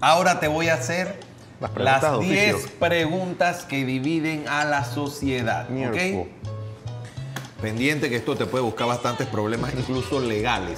Ahora te voy a hacer las 10 oficio. preguntas que dividen a la sociedad. ¿Ok? Pendiente que esto te puede buscar bastantes problemas, incluso legales.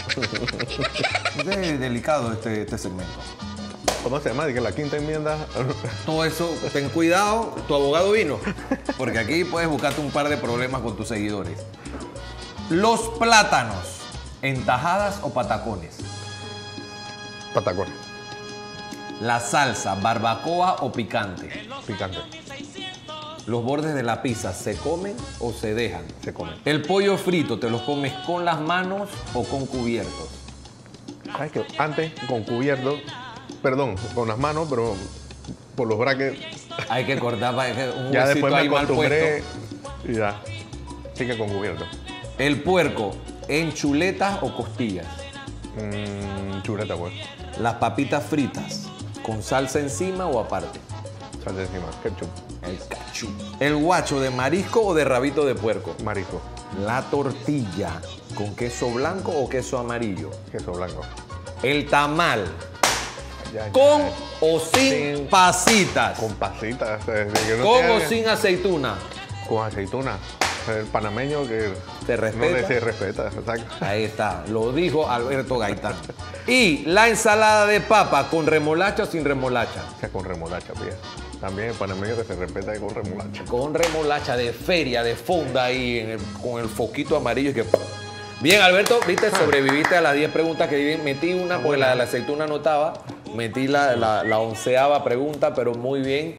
Es delicado este segmento. ¿Cómo se llama? Que la quinta enmienda. Todo eso, ten cuidado, tu abogado vino. Porque aquí puedes buscarte un par de problemas con tus seguidores. Los plátanos, ¿en tajadas o patacones? Patacón. La salsa, barbacoa o picante. Picante. Los bordes de la pizza, ¿se comen o se dejan? Se comen. El pollo frito, ¿te los comes con las manos o con cubiertos? ¿Sabes qué? Antes con cubierto, perdón, con las manos, pero por los brackets. Hay que cortar para que un Ya huesito después me ahí mal acostumbré puesto. y ya. Sí que con cubierto. El puerco, ¿en chuletas o costillas? Chuleta, pues. Las papitas fritas, ¿con salsa encima o aparte? Salsa encima. Ketchup. El cachú. El guacho, ¿de marisco o de rabito de puerco? Marisco. La tortilla, ¿con queso blanco o queso amarillo? Queso blanco. El tamal, Ya, ¿con ya. o sin pasitas? Con pasitas. Que no ¿Con sea- o sin aceituna? Con aceituna. El panameño que ¿Te no respeta? se respeta. Exacto. Ahí está, lo dijo Alberto Gaitán. Y la ensalada de papa, ¿con remolacha o sin remolacha? O sea, con remolacha, pía. También el panameño que se respeta es con remolacha. Con remolacha de feria, de fonda ahí, con el foquito amarillo. Y que... Bien, Alberto, viste, sobreviviste a las 10 preguntas que di. Metí una, porque la de la aceituna no estaba. Metí la 11ª pregunta, pero muy bien.